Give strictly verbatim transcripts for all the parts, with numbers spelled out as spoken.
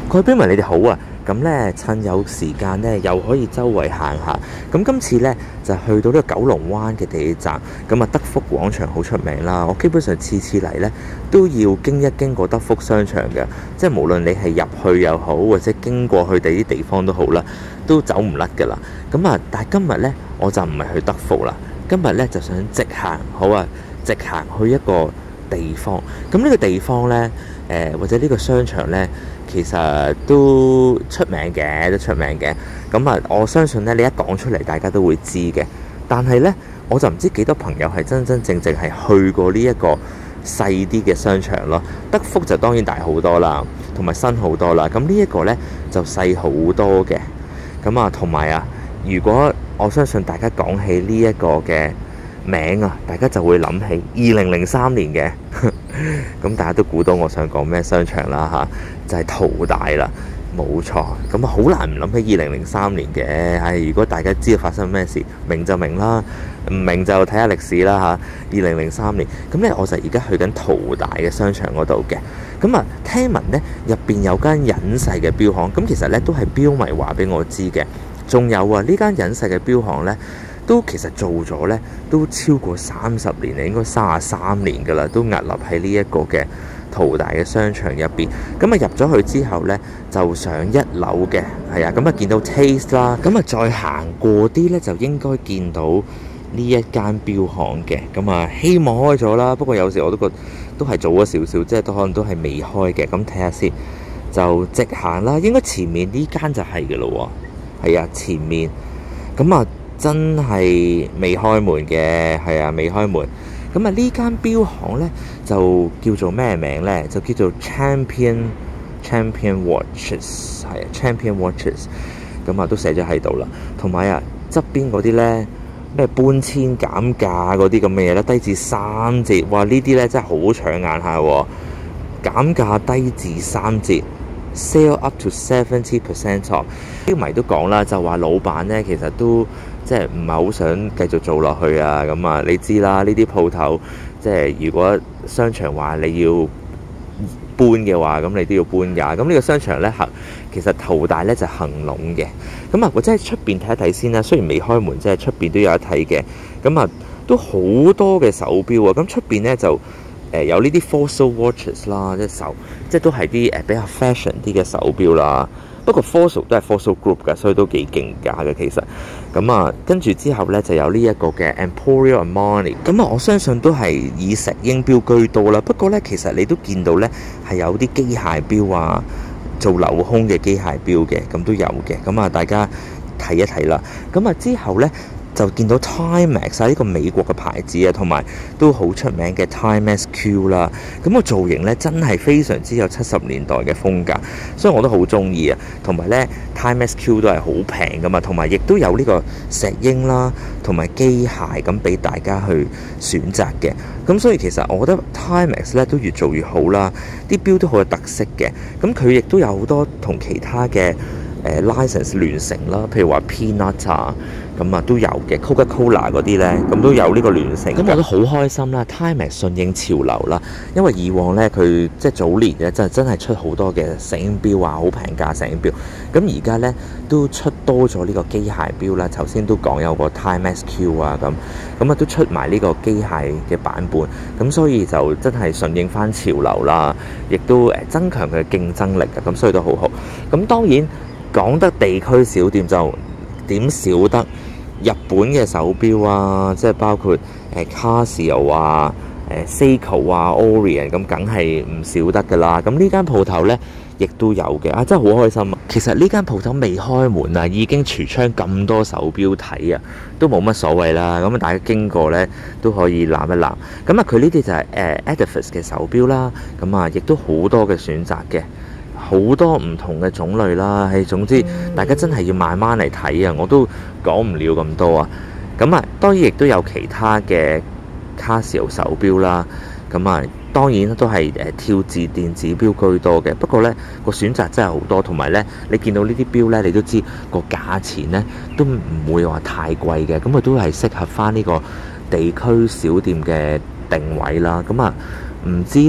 各位標迷，你哋好啊！咁呢，趁有時間呢，又可以周圍行下。咁今次呢，就去到呢個九龍灣嘅地鐵站。咁啊，德福廣場好出名啦。我基本上次次嚟呢，都要經一經過德福商場嘅。即係無論你係入去又好，或者經過去第啲地方都好啦，都走唔甩㗎啦。咁啊，但係今日呢，我就唔係去德福啦。今日呢，就想直行，好啊，直行去一個地方。咁呢個地方呢，誒、呃、或者呢個商場呢，其實都出名嘅，都出名嘅。咁啊，我相信呢，你一講出嚟，大家都會知嘅。但係呢，我就唔知幾多朋友係真真正正係去過呢一個細啲嘅商場咯。德福就當然大好多啦，同埋新好多啦。咁呢一個呢，就細好多嘅。咁啊，同埋啊，如果我相信大家講起呢一個嘅名啊，大家就會諗起二零零三年嘅。咁大家都估到我想講咩商場啦嚇，就係淘大啦，冇錯。咁啊，好難唔諗起二零零三年嘅。係如果大家知道發生咩事，明就明啦，唔明就睇下歷史啦嚇。二零零三年，咁咧我就而家去緊淘大嘅商場嗰度嘅。咁啊，聽聞呢入邊有間隱世嘅錶行，咁其實呢都係錶迷話俾我知嘅。仲有啊，呢間隱世嘅錶行呢，都其實做咗呢，都超過三十年啦，應該三十三年噶啦，都屹立喺呢一個嘅淘大嘅商場入邊。咁啊，入咗去之後呢，就上一樓嘅，係啊，咁啊見到 Taste 啦，咁啊再行過啲呢，就應該見到呢一間錶行嘅。咁啊，希望開咗啦，不過有時我都覺得都係早咗少少，即係都可能都係未開嘅。咁睇下先，就直行啦。應該前面呢間就係嘅咯喎，係啊，前面咁啊。真係未開門嘅，係啊，未開門。咁啊，呢間錶行呢，就叫做咩名呢？就叫做 Champion Champion Watches， 係啊 Champion Watches。咁啊，都寫咗喺度啦。同埋啊，側邊嗰啲呢，咩搬遷減價嗰啲咁嘅嘢咧，低至三折。哇！呢啲呢真係好搶眼下喎，減價低至三折。Sale up to seventy percent off。標迷都講啦，就話老闆呢其實都即係唔係好想繼續做落去啊。咁啊，你知啦，呢啲鋪頭即係如果商場話你要搬嘅話，咁你都要搬㗎。咁呢個商場呢，行其實淘大呢就恒隆嘅。咁啊，或者喺出邊睇一睇先啦。雖然未開門，即係出邊都有得睇嘅。咁啊，都好多嘅手錶啊。咁出邊呢就〜誒有呢啲 Fossil Watches 啦，即係手，即係都係啲誒比較 fashion 啲嘅手錶啦。不過 Fossil 都係 Fossil Group 㗎，所以都幾勁價嘅其實。咁啊，跟住之後咧就有呢一個嘅 Emporio Armani。咁啊，我相信都係以石英錶居多啦。不過咧，其實你都見到咧係有啲機械錶啊，做鏤空嘅機械錶嘅，咁都有嘅。咁啊，大家睇一睇啦。咁啊，之後咧。就見到 Timex 啊，呢個美國嘅牌子啊，同埋都好出名嘅 Timex Q 啦。咁個造型呢，真係非常之有七十年代嘅風格，所以我都好中意啊。同埋呢 Timex Q 都係好平噶嘛，同埋亦都有呢個石英啦，同埋機械咁俾大家去選擇嘅。咁所以其實我覺得 Timex 咧都越做越好啦，啲錶都好有特色嘅。咁佢亦都有好多同其他嘅。誒 license 聯乘啦，譬如話 Peanut 啊，咁啊都有嘅 Coca-Cola 嗰啲咧，咁都有呢個聯乘。咁我都好開心啦 ，Timex 順應潮流啦，因為以往咧佢即係早年咧真係真係出好多嘅石英錶啊，好平價石英錶。咁而家咧都出多咗呢個機械錶啦，頭先都講有個 Timex Q 啊咁，咁啊都出埋呢個機械嘅版本，咁所以就真係順應翻潮流啦，亦都誒增強佢嘅競爭力嘅，咁所以都好好。咁當然。講得地區小店就點少得日本嘅手錶啊，即係包括誒 Casio 啊、誒 Seiko 啊、Orient 咁，梗係唔少得噶啦。咁呢間鋪頭呢，亦都有嘅啊，真係好開心啊！其實呢間鋪頭未開門啊，已經櫥窗咁多手錶睇啊，都冇乜所謂啦。咁啊，大家經過呢，都可以攬一攬。咁啊，佢呢啲就係誒 Edifice 嘅手錶啦。咁啊，亦都好多嘅選擇嘅。好多唔同嘅種類啦，係總之大家真係要慢慢嚟睇啊！我都講唔了咁多啊。咁啊，當然亦都有其他嘅 Casio 手錶啦。咁啊，當然都係誒跳字電子錶居多嘅。不過呢個選擇真係好多，同埋呢你見到呢啲錶呢，你都知個價錢呢都唔會話太貴嘅。咁佢都係適合翻呢個地區小店嘅定位啦。咁啊，唔知呢。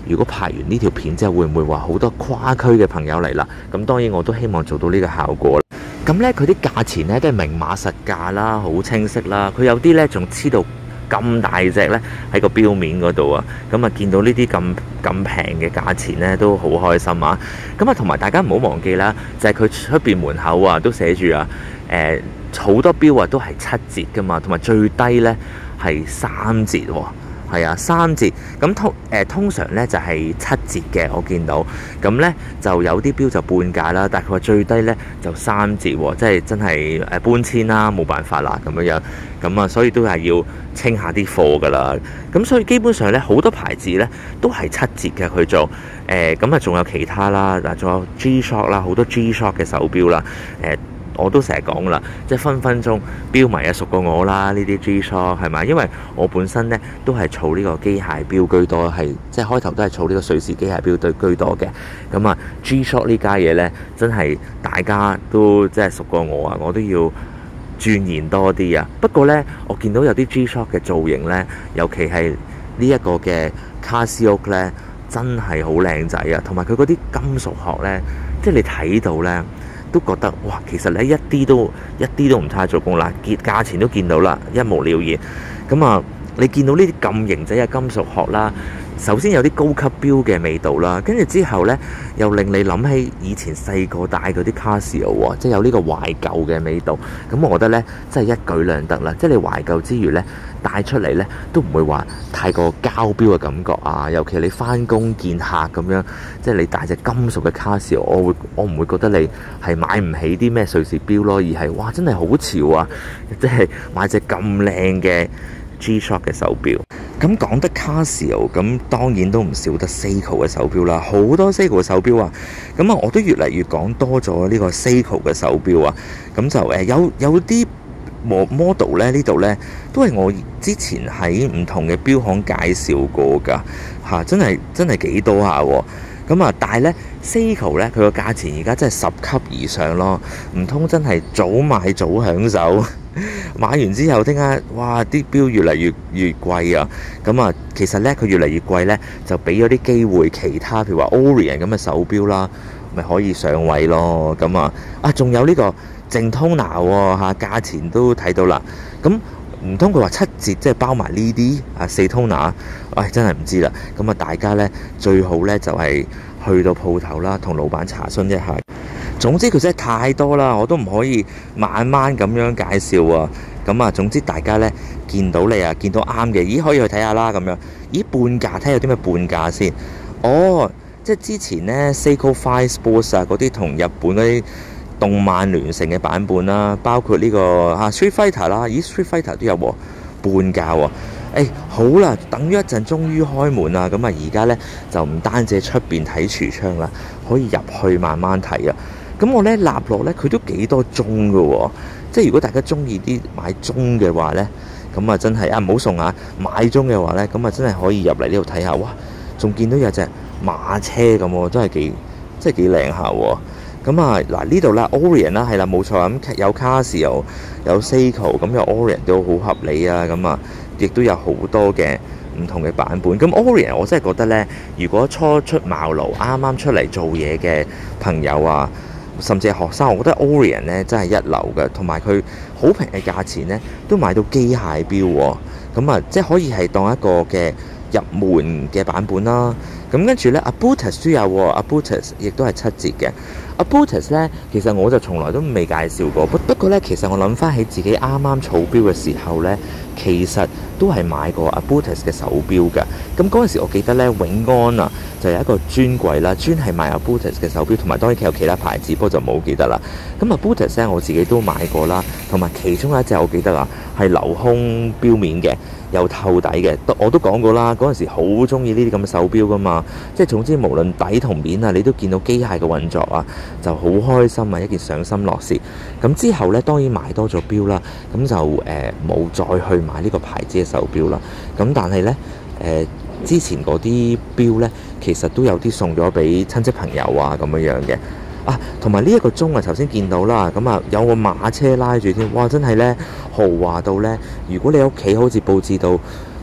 如果拍完呢條片之後，會唔會話好多跨區嘅朋友嚟啦？咁當然我都希望做到呢個效果。咁呢，佢啲價錢呢都係明碼實價啦，好清晰啦。佢有啲呢仲黐到咁大隻呢喺個標面嗰度啊。咁啊，見到呢啲咁咁平嘅價錢呢都好開心啊。咁啊，同埋大家唔好忘記啦，就係佢出邊門口啊都寫住啊，誒、呃、好多標啊都係七折噶嘛，同埋最低呢係三折喎。係啊，三折咁通誒、呃、通常咧就係、是、七折嘅，我見到咁咧就有啲標就半價啦，但係佢話最低咧就三折喎，即係真係誒搬遷啦，冇辦法啦咁樣樣，咁啊所以都係要清下啲貨噶啦，咁所以基本上咧好多牌子咧都係七折嘅佢做誒，咁啊仲有其他啦，嗱仲有 G-Shock 啦，好多 G-Shock 嘅手錶啦，誒、呃。我都成日講啦，即係分分鐘錶迷啊熟過我啦，呢啲 G-Shock 係咪？因為我本身咧都係儲呢個機械錶居多，係即係開頭都係儲呢個瑞士機械錶對居多嘅。咁啊 G-Shock 呢家嘢咧，真係大家都即係熟過我啊，我都要鑽研多啲啊。不過咧，我見到有啲 G-Shock 嘅造型咧，尤其係呢一個嘅 Casio 咧，真係好靚仔啊，同埋佢嗰啲金屬殼咧，即係你睇到咧。都覺得哇，其實咧一啲都一啲都唔差做工啦，結價錢都見到啦，一目了然。咁啊，你見到呢啲咁型仔嘅金屬殼啦，首先有啲高級錶嘅味道啦，跟住之後咧又令你諗起以前細個戴嗰啲 Casio 喎，即係有呢個懷舊嘅味道。咁我覺得咧真係一舉兩得啦，即係你懷舊之餘咧帶出嚟咧都唔會話太過膠錶嘅感覺啊。尤其你翻工見客咁樣，即係你戴隻金屬嘅 Casio，我會我唔會覺得你係買唔起啲咩瑞士錶咯，而係哇真係好潮啊！即係買隻咁靚嘅 G-Shock 嘅手錶。咁講得 Casio， 咁當然都唔少得 Seiko 嘅手錶啦，好多 Seiko 嘅手錶啊。咁啊，我都越嚟越講多咗呢個 Seiko 嘅手錶啊。咁就誒有有啲 model 咧，呢度咧都係我之前喺唔同嘅錶行介紹過㗎嚇，真係真係幾多下喎。咁啊，但係咧 Seiko 咧佢個價錢而家真係十級以上咯，唔通真係早買早享受？買完之後，點解哇啲錶越嚟越越貴啊？咁啊，其實咧佢越嚟越貴咧，就俾咗啲機會其他，譬如話 Orient 咁嘅手錶啦，咪可以上位咯。咁啊，啊仲有呢個靜通拿喎嚇，價錢都睇到啦。咁唔通佢話七折，即係包埋呢啲啊四通拿？唉，真係唔知啦。咁啊，大家咧最好咧就係去到鋪頭啦，同老闆查詢一下。總之佢真係太多啦，我都唔可以慢慢咁樣介紹啊。咁啊，總之大家呢見到你啊，見到啱嘅，咦可以去睇下啦咁樣。咦半價，睇下有啲咩半價先。哦，即係之前呢 Seiko Five Sports 啊嗰啲同日本嗰啲動漫聯乘嘅版本啦，包括呢、呢個啊 Street Fighter 啦，咦 Street Fighter 都有喎，半價喎。誒好啦，等咗一陣，終於開門啦。咁啊，而家呢就唔單止喺出邊睇櫥窗啦，可以入去慢慢睇啊。咁我咧立落咧，佢都幾多鐘㗎喎，即係如果大家中意啲買鐘嘅話咧，咁啊真係啊唔好送啊！買鐘嘅話咧，咁啊真係可以入嚟呢度睇下，哇！仲見到有隻馬車咁喎，真係幾真係幾靚下喎。咁啊嗱呢度啦 Orient 啦，係啦冇錯，咁有 Casio 有 Seiko， 咁有 Orient 都好合理啊。咁啊，亦都有好多嘅唔同嘅版本。咁 Orient 我真係覺得咧，如果初出茅廬啱啱出嚟做嘢嘅朋友啊，甚至係學生，我覺得 Orient 咧真係一流嘅，同埋佢好平嘅價錢咧，都買到機械錶喎。咁啊，即係可以係當一個嘅入門嘅版本啦。咁跟住咧 Abutis 都有喎 Abutis 亦都係七折嘅。Abutis 咧，其實我就從來都未介紹過。不不過咧，其實我諗翻起自己啱啱儲錶嘅時候咧，其實都係買過 Abutis 嘅手錶㗎。咁嗰陣時，我記得咧永安啊，就有一個專櫃啦，專係賣 Abutis 嘅手錶，同埋當然有其他牌子，不過就冇記得啦。咁 Abutis 咧，我自己都買過啦，同埋其中一隻我記得啊，係鏤空錶面嘅，有透底嘅。我都講過啦，嗰陣時好中意呢啲咁嘅手錶噶嘛，即係總之無論底同面啊，你都見到機械嘅運作啊，就好開心啊，一件賞心樂事。咁之後咧，當然買多咗錶啦，咁就誒冇、呃、再去買呢個牌子嘅手錶啦。咁但係咧誒。呃之前嗰啲錶呢，其實都有啲送咗俾親戚朋友啊，咁樣樣嘅啊，同埋呢一個鐘啊，頭先見到啦，咁啊有個馬車拉住添，哇！真係呢豪華到呢，如果你屋企好似佈置到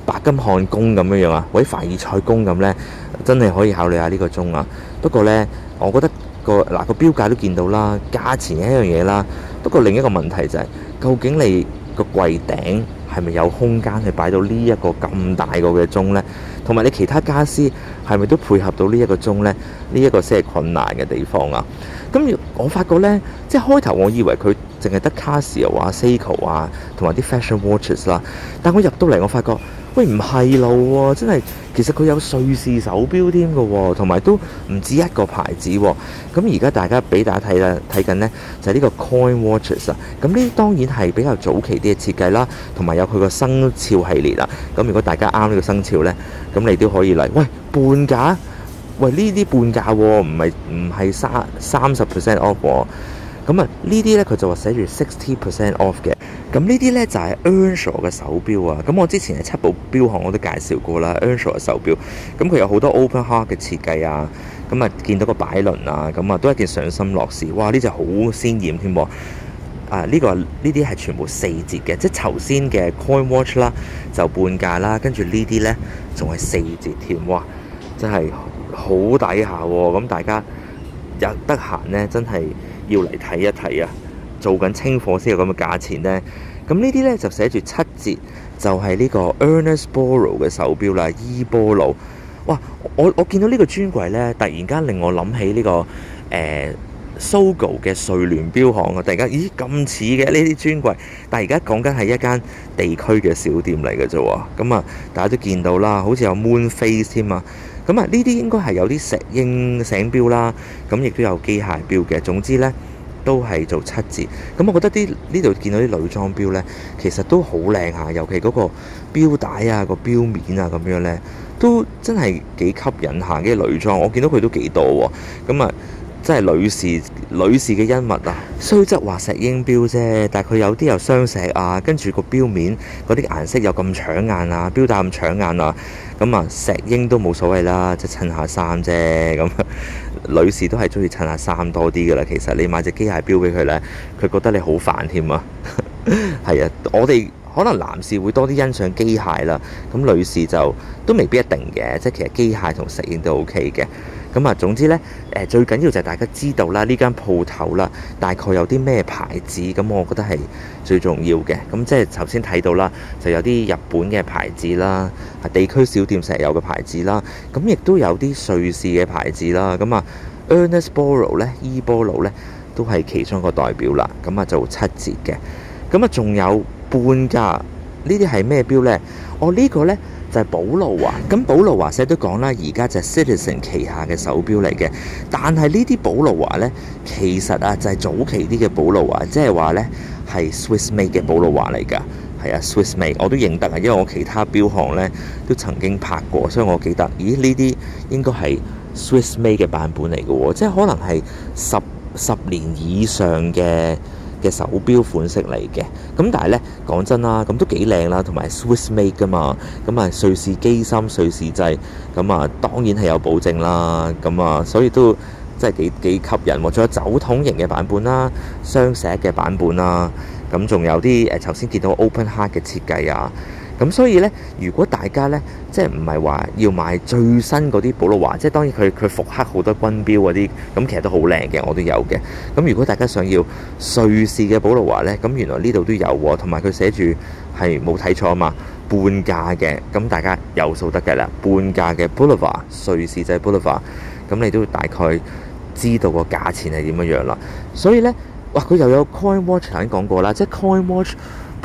白金漢宮咁樣樣啊，或者凡爾賽宮咁呢，真係可以考慮下呢個鐘啊。不過呢，我覺得個嗱個標價都見到啦，價錢係一樣嘢啦。不過另一個問題就係、是，究竟你個櫃頂係咪有空間去擺到呢一個咁大個嘅鐘呢？同埋你其他家私係咪都配合到呢一個鐘呢？呢、這、一個先係困難嘅地方啊！咁我發覺呢，即係開頭我以為佢淨係得 Casio 啊、Seiko 啊，同埋啲 fashion watches 啦。但我入到嚟，我發覺喂唔係路喎，真係其實佢有瑞士手錶添嘅喎，同埋都唔止一個牌子喎。咁而家大家俾大家睇啦，睇緊呢就係、是、呢個 Coin Watches 啊。咁呢啲當然係比較早期啲嘅設計啦，同埋有佢個生肖系列啦。咁如果大家啱呢個生肖呢，咁你都可以嚟。喂，半價？喂，呢啲半價喎，唔係唔係三三十 percent off 喎。咁啊，呢啲呢，佢就話寫住 sixty percent off 嘅。咁呢啲呢，就係 Earnshaw 嘅手錶啊。咁我之前喺七寶錶行我都介紹過啦 ，Earnshaw 嘅手錶。咁佢有好多 open heart 嘅設計啊。咁啊，見到個擺輪啊，咁啊都係一件賞心樂事。哇！呢隻好鮮豔添喎。啊，呢、這個呢啲係全部四折嘅，即係頭先嘅 Coin Watch 啦，就半價啦。跟住呢啲呢，仲係四折添。哇！真係好抵下喎。咁大家有得閒呢，真係要嚟睇一睇啊！做緊清貨先有咁嘅價錢呢。咁呢啲呢，就寫住七折，就係、是、呢個 Ernest Borrow 嘅手錶啦，伊波魯。哇！我我見到呢個專櫃呢，突然間令我諗起呢、這個誒、呃、Sogo 嘅瑞聯錶行啊！突然間，咦咁似嘅呢啲專櫃，但係而家講緊係一間地區嘅小店嚟嘅啫喎。咁啊，大家都見到啦，好似有 Moon Face 添啊！咁啊，呢啲應該係有啲石英醒錶啦，咁亦都有機械錶嘅。總之呢，都係做七折。咁我覺得啲呢度見到啲女裝錶呢，其實都好靚下，尤其嗰個錶帶啊、個錶面啊咁樣呢，都真係幾吸引下嘅女裝。我見到佢都幾多喎。咁啊，真係女士女士嘅恩物啊。雖則話石英錶啫，但係佢有啲有雙石啊，跟住個錶面嗰啲顏色又咁搶眼啊，錶帶咁搶眼啊。咁啊，石英都冇所謂啦，即係襯下衫啫。咁女士都係中意襯下衫多啲噶啦。其實你買隻機械錶俾佢呢，佢覺得你好煩添啊。係啊，我哋可能男士會多啲欣賞機械啦，咁女士就都未必一定嘅。即係其實機械同石英都 OK 嘅。咁啊，總之呢，誒最緊要就係大家知道啦，呢間鋪頭啦，大概有啲咩牌子，咁我覺得係最重要嘅。咁即係頭先睇到啦，就有啲日本嘅牌子啦，地區小店石油嘅牌子啦，咁亦都有啲瑞士嘅牌子啦。咁啊 Ernest Borrow 咧，伊波魯咧，都係其中一個代表啦。咁啊，做七折嘅。咁啊，仲有半價，呢啲係咩錶呢？哦，呢、呢個呢。就係寶路華，咁寶路華社都講啦，而家就係 Citizen 旗下嘅手錶嚟嘅。但係呢啲寶路華呢，其實啊就係早期啲嘅寶路華，即係話呢係 Swiss made 嘅寶路華嚟㗎。係啊 ，Swiss made 我都認得啊，因為我其他錶行呢都曾經拍過，所以我記得。咦，呢啲應該係 Swiss made 嘅版本嚟嘅喎，即係可能係十十年以上嘅嘅手錶款式嚟嘅。咁但係呢，講真啦，咁都幾靚啦，同埋 Swiss made 噶嘛，咁啊瑞士機芯、瑞士製，咁啊當然係有保證啦，咁啊所以都真係幾幾吸引喎。仲有酒桶型嘅版本啦，雙石嘅版本啦，咁仲有啲誒頭先見到 open heart 嘅設計啊。咁所以呢，如果大家呢，即係唔係話要買最新嗰啲寶路華，即係當然佢佢復刻好多軍錶嗰啲，咁其實都好靚嘅，我都有嘅。咁如果大家想要瑞士嘅寶路華呢，咁原來呢度都有喎，同埋佢寫住係冇睇錯啊嘛，半價嘅，咁大家有數得嘅啦，半價嘅 Bulova 瑞士製 Bulova，咁你都大概知道個價錢係點樣樣啦。所以呢，哇，佢又有 Coin Watch 頭先講過啦，即係 Coin Watch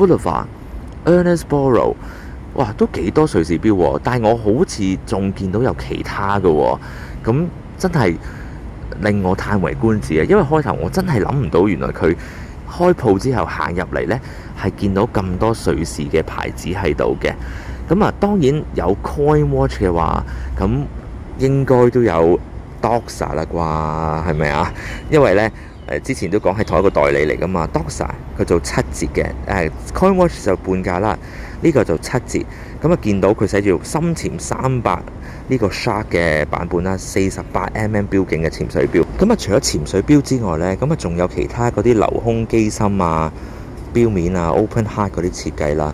Bulova。Ernest Borrow， 哇，都幾多瑞士錶喎，但係我好似仲見到有其他嘅喎，咁真係令我嘆為觀止啊！因為開頭我真係諗唔到，原來佢開鋪之後行入嚟呢，係見到咁多瑞士嘅牌子喺度嘅。咁啊，當然有 Coin Watch 嘅話，咁應該都有 Doxa 啦啩，係咪啊？因為呢。誒之前都講係同一個代理嚟㗎嘛 Doxa 佢做七折嘅，誒 Coin Watch 就半價啦，呢、這個就七折。咁啊見到佢寫住深潛三百呢個 Shark 嘅版本啦，四十八 mm 標徑嘅潛水錶。咁啊除咗潛水錶之外呢，咁啊仲有其他嗰啲鏤空機芯啊、錶面啊、Open Heart 嗰啲設計啦。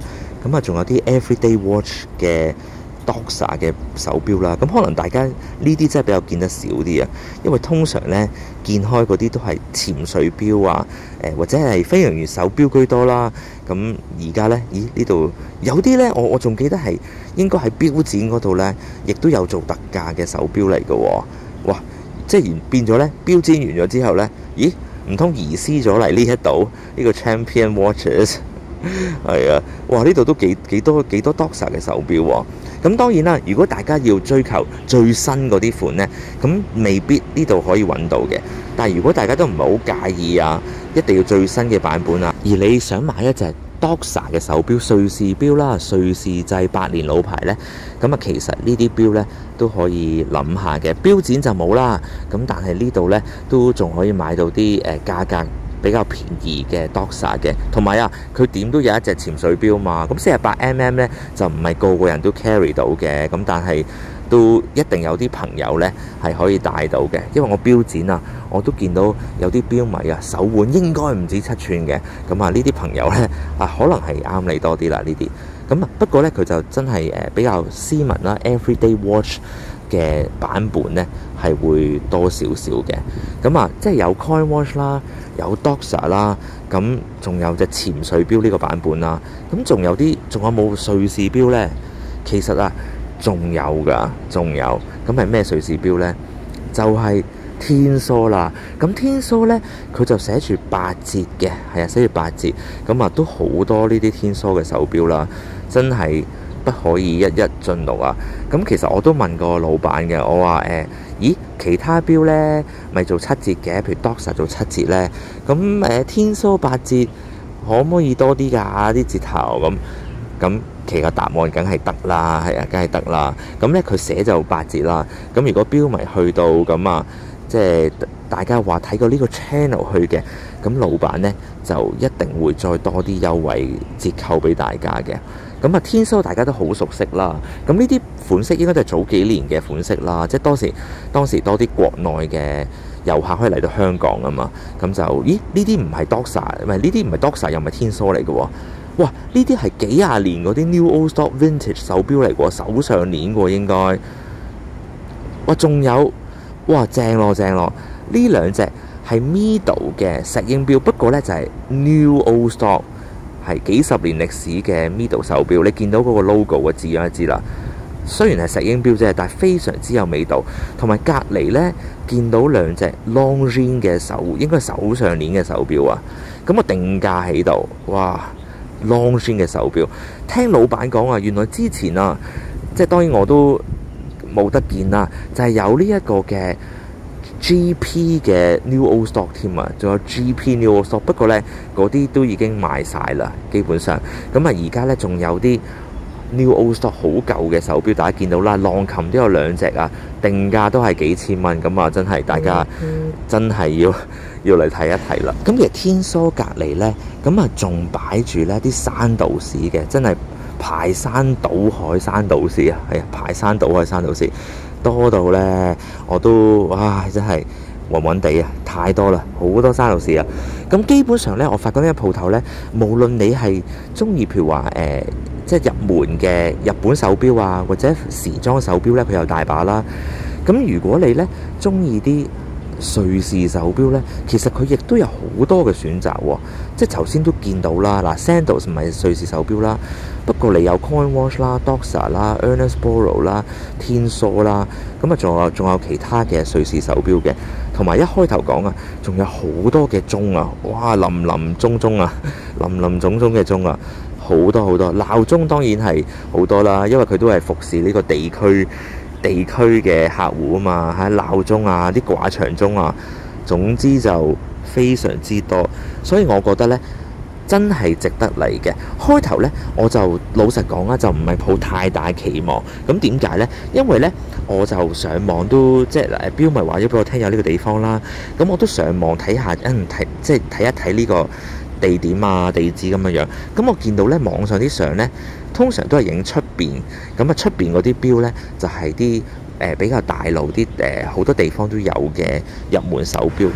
咁啊仲有啲 Everyday Watch 嘅 Doxa 嘅手錶啦。咁可能大家呢啲真係比較見得少啲啊，因為通常呢見開嗰啲都係潛水錶啊，誒或者係飛行員手錶居多啦。咁而家呢，咦呢度有啲呢，我我仲記得係應該喺錶展嗰度呢，亦都有做特價嘅手錶嚟嘅喎。哇！即係變咗呢，錶展完咗之後呢，咦？唔通移師咗嚟呢一度呢個 Champion Watches 係啊！哇！呢度都幾幾多幾多 Doxa 嘅手錶喎。咁當然啦，如果大家要追求最新嗰啲款呢，咁未必呢度可以揾到嘅。但係如果大家都唔係好介意啊，一定要最新嘅版本啊，而你想買一隻 Doxa 嘅手錶，瑞士錶啦，瑞士製百年老牌呢，咁啊其實呢啲錶呢都可以諗下嘅。錶展就冇啦，咁但係呢度呢都仲可以買到啲誒價格比較便宜嘅 Doxa 嘅，同埋啊，佢點都有一隻潛水錶嘛。咁四十八 mm 呢就唔係個個人都 carry 到嘅，咁但係都一定有啲朋友呢係可以帶到嘅。因為我錶展啊，我都見到有啲錶迷啊手腕應該唔止七寸嘅，咁啊呢啲朋友呢，啊可能係啱你多啲啦呢啲。咁啊不過呢，佢就真係誒比較斯文啦 ，Everyday Watch 嘅版本呢係會多少少嘅。咁啊即係有 Coin Watch 啦，有 Doxa 啦，咁仲有隻潛水錶呢個版本啦。咁仲有啲仲有冇瑞士錶呢？其實啊仲有㗎，仲有。咁係咩瑞士錶呢？就係、是、天梭啦。咁天梭呢，佢就寫住八折嘅，係啊，寫住八折。咁啊都好多呢啲天梭嘅手錶啦，真係不可以一一盡錄啊！咁其實我都問過老闆嘅，我話誒、呃，咦，其他錶呢咪做七折嘅，譬如 Doxa 做七折呢。咁誒、呃、天梭八折，可唔可以多啲㗎啲折頭？咁咁其實答案梗係得啦，係啊，梗係得啦。咁呢，佢寫就八折啦。咁如果錶迷去到咁啊，即係大家話睇過呢個 channel 去嘅，咁老闆呢就一定會再多啲優惠折扣俾大家嘅。咁啊，天梭大家都好熟悉啦。咁呢啲款式應該都係早幾年嘅款式啦，即係當時當時多啲國內嘅遊客可以嚟到香港啊嘛。咁就咦呢啲唔係 Doxa，唔係呢啲唔係 Doxa 又唔係天梭嚟嘅喎。哇！呢啲係幾廿年嗰啲 New Old Stock Vintage 手錶嚟喎，手上鏈喎應該。哇！仲有哇正咯正咯，呢兩隻係 Mido 嘅石英錶，不過呢就係、是、New Old Stock。係幾十年歷史嘅 Mido 手錶，你見到嗰個 logo 嘅字樣就知啦。雖然係石英錶啫，但係非常之有味道。同埋隔離呢，見到兩隻 Longines 嘅手，應該係手上鏈嘅手錶啊。咁我定價喺度，哇 Longines 嘅手錶，聽老闆講啊，原來之前啊，即係當然我都冇得見啦，就係、是、有呢一個嘅。G P 嘅 New Old Stock 添啊，仲有 G P New Old Stock， 不過呢嗰啲都已經賣晒啦，基本上。咁啊，而家呢仲有啲 New Old Stock 好舊嘅手錶，大家見到啦，浪琴都有兩隻啊，定價都係幾千蚊，咁啊真係大家真係要要嚟睇一睇啦。咁其實天梭隔離呢，咁啊仲擺住呢啲山道士嘅，真係排山倒海山道士啊，係啊，排山倒海山道士。多到呢，我都哇真係暈暈地啊！太多啦，好多山路士啊！咁基本上呢，我發覺呢個鋪頭呢，無論你係中意譬如話誒、呃，即係入門嘅日本手錶啊，或者時裝手錶呢，佢有大把啦。咁如果你呢中意啲瑞士手錶呢，其實佢亦都有好多嘅選擇喎。即係頭先都見到啦，嗱 Sandals 唔係瑞士手錶啦。不過你有 Coin Watch 啦、Doxa 啦、Ernest Borrow 啦、天梭啦，咁啊仲有仲有其他嘅瑞士手錶嘅，同埋一開頭講啊，仲有好多嘅鐘啊，哇林林總總啊，林林總總嘅鐘啊，好多好多鬧鐘當然係好多啦，因為佢都係服侍呢個地區地區嘅客戶啊嘛，喺鬧鐘啊、啲掛牆鐘啊，總之就非常之多，所以我覺得呢。真係值得嚟嘅。開頭呢，我就老實講啦，就唔係抱太大期望。咁點解呢？因為呢，我就上網都即係誒標迷話咗俾我聽有呢個地方啦。咁我都上網睇下，嗯睇即係睇一睇呢個地點啊、地址咁樣樣。咁我見到呢網上啲相呢，通常都係影出邊。咁啊出邊嗰啲標呢，就係啲誒比較大路啲誒好多地方都有嘅入門手錶。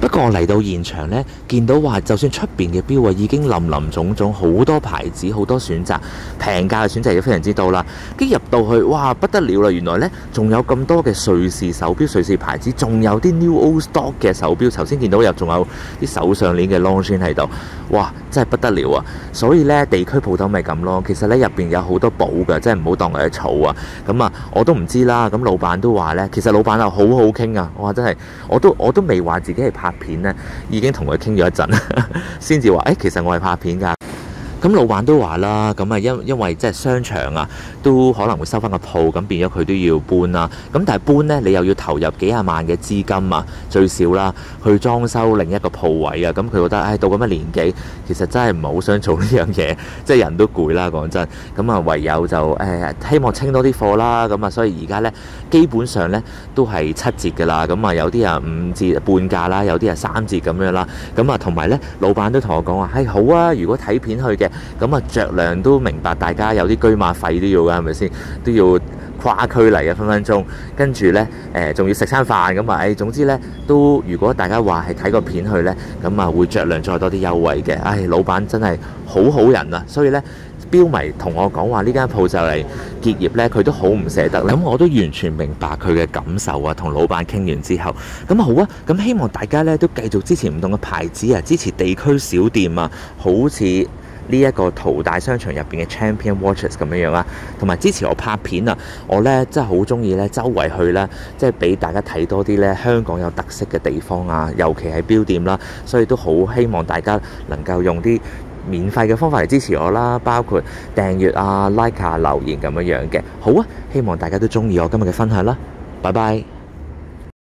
不過嚟到現場呢，見到話就算出邊嘅錶啊已經林林總總，好多牌子，好多選擇，平價嘅選擇亦都非常之多啦。跟住入到去，哇不得了啦！原來呢仲有咁多嘅瑞士手錶、瑞士牌子，仲有啲 New Old Stock 嘅手錶。頭先見到有仲有啲手上鏈嘅 Longines 喺度，哇真係不得了啊！所以呢，地區鋪頭咪咁咯。其實呢，入邊有好多寶㗎，真係唔好當佢係草啊！咁啊我都唔知啦。咁老闆都話呢，其實老闆又好好傾啊！哇真係，我都我都未話自己係拍片呢，已經同佢傾咗一陣，先至話誒，其實我係拍片㗎。咁老闆都話啦，咁啊因因為即係商場啊，都可能會收翻個鋪，咁變咗佢都要搬啦。咁但係搬呢，你又要投入幾廿萬嘅資金啊，最少啦，去裝修另一個鋪位啊。咁佢覺得，唉、哎，到咁嘅年紀，其實真係唔係好想做呢樣嘢，即係人都攰啦，講真。咁啊，唯有就誒、哎、希望清多啲貨啦。咁啊，所以而家呢，基本上呢都係七折㗎啦。咁啊，有啲啊五折半價啦，有啲啊三折咁樣啦。咁啊，同埋呢，老闆都同我講話，係、哎、好啊，如果睇片去嘅。咁啊，着量都明白，大家有啲車馬費都要㗎，係咪先？都要跨區嚟啊，分分鐘。跟住呢，誒仲要食餐飯咁啊！誒總之呢，都如果大家話係睇個片去呢，咁啊會着量再多啲優惠嘅。唉，老闆真係好好人啊！所以呢，錶迷同我講話呢間鋪就嚟結業呢，佢都好唔捨得。咁我都完全明白佢嘅感受啊。同老闆傾完之後，咁好啊。咁希望大家呢都繼續支持唔同嘅牌子啊，支持地區小店啊，好似呢一個淘大商場入邊嘅 Champion Watches 咁樣樣啦，同埋支持我拍片啊！我呢真係好中意呢周圍去呢，即係俾大家睇多啲呢香港有特色嘅地方啊，尤其係錶店啦，所以都好希望大家能夠用啲免費嘅方法嚟支持我啦，包括訂閱啊、like 啊、留言咁樣樣嘅。好啊，希望大家都中意我今日嘅分享啦，拜拜。